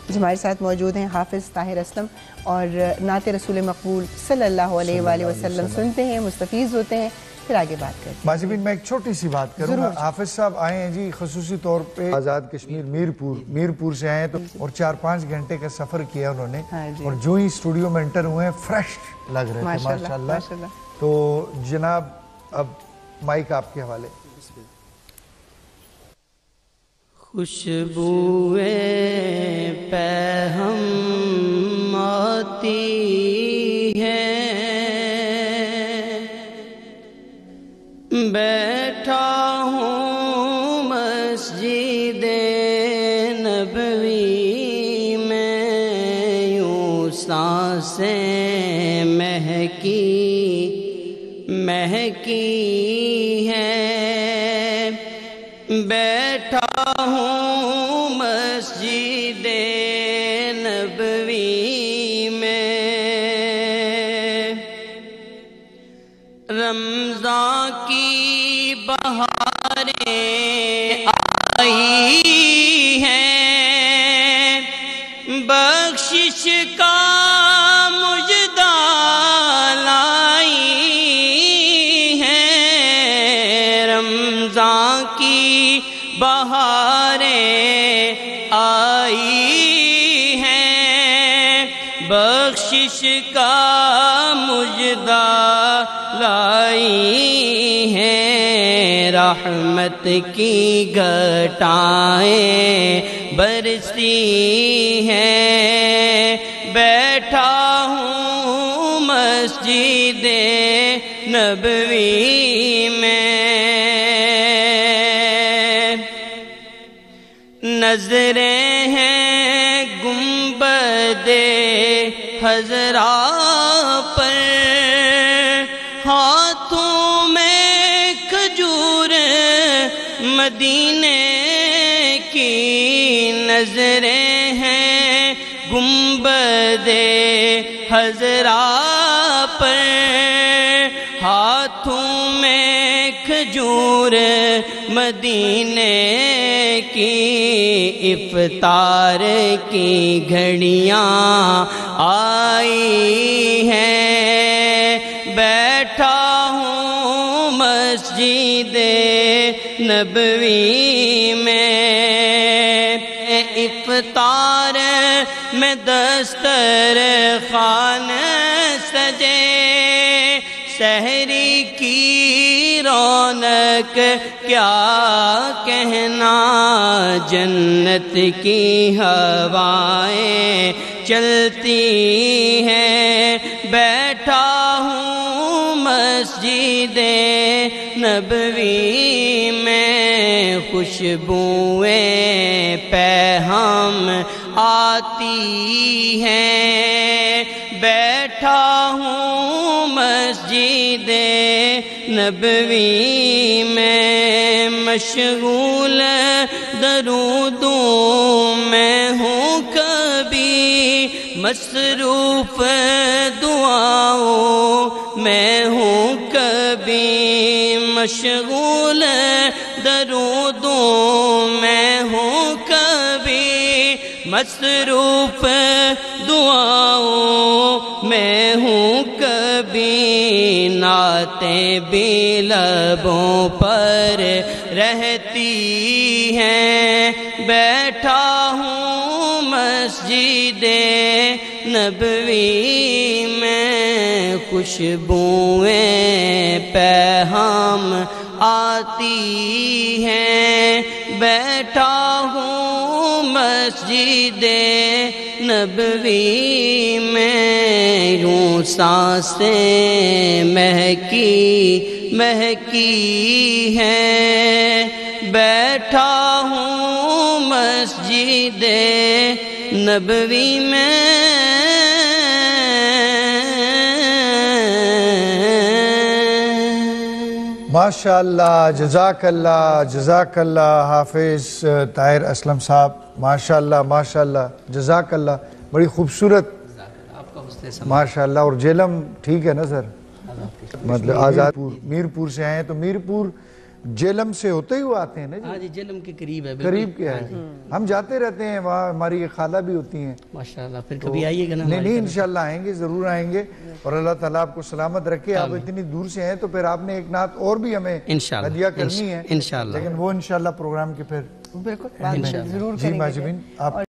ہمارے ساتھ موجود ہیں حافظ طاہر اسلم اور نعت رسول مقبول صلی اللہ علیہ وآلہ وسلم سنتے ہیں، مستفیض ہوتے ہیں، پھر آگے بات کرتے ہیں۔ ماجد بن میں ایک چھوٹی سی بات کروں گا، حافظ صاحب آئے ہیں جی خصوصی طور پہ آزاد کشمیر میرپور سے آئے ہیں تو اور 4-5 گھنٹے کا سفر کیا انہوں نے، اور جو ہی اسٹوڈیو میں انٹر ہوئے ہیں فریش لگ رہے تھے ماشاءاللہ۔ تو جناب اب مائک آپ کے حوالے۔ خوشبوئے پہ ہم آتی ہے، بیٹھا ہوں مسجد نبوی میں، یوں سانسیں مہکی ہے، بیٹھا ہوں مسجد نبوی میں، رمضان کی بہاریں آئی ہیں، بخشش کا مجدہ لائی ہیں، رمضان کی بہاریں آئی ہیں، بخشش کا مجدہ لائی ہیں، رحمت کی گھٹائیں برسی ہیں، بیٹھا ہوں مسجد نبوی میں، نظریں ہیں گنبد خضرا پر، ہاتھوں میں کھجور مدینے کی، نظریں ہیں گنبد خضرا پر، ہاتھوں میں کھجور مدینے کی، افطار کی گھڑیاں آئی ہیں، بیٹھا ہوں مسجد نبوی میں، افطار میں دسترخوان سجے، سحری کی رونق کیا کہنا، جنت کی ہوائیں چلتی ہیں، بیٹھا ہوں مسجد نبوی میں، خوشبوئیں پہ ہم آتی ہیں، بیٹھا ہوں مسجد نبوی میں، مشغول درودوں میں ہوں کبھی، مصروف دعاؤں میں ہوں کبھی، مشغول درودوں میں ہوں کبھی، مصروف دعاؤں میں ہوں کبھی، نعتیں بھی لبوں پر رہتی ہیں، بیٹھا ہوں مسجد نبوی میں، خوشبوئیں پہ ہم آتی ہیں، بیٹھا ہوں مسجد نبوی میں، یوں سانسیں مہکی ہے، بیٹھا ہوں مسجد نبوی میں۔ ماشاءاللہ، جزاک اللہ حافظ طاہر اسلم صاحب، ماشاءاللہ ماشاءاللہ، جزاک اللہ، بڑی خوبصورت ماشاءاللہ۔ اور جیلم ٹھیک ہے نا سر؟ مطلب آزاد میرپور سے آئے ہیں، تو میرپور جیلم سے ہوتے ہی وہ آتے ہیں نا ہاں جی جیلم کے قریب ہے قریب کیا ہے ہم جاتے رہتے ہیں وہاں ہماری ایک خالہ بھی ہوتی ہیں ماشاءاللہ پھر کبھی آئیے گا نا نہیں انشاءاللہ آئیں گے ضرور آئیں گے اور اللہ تعالیٰ آپ کو سلامت رکھے آپ اتنی دور سے ہیں تو پھر آپ نے ایک نعت اور بھی ہمیں ہدیہ کرنی ہے انشاءاللہ لیکن وہ انشاءاللہ پروگرام کے پھر بالکل ضرور جی ماجبین آپ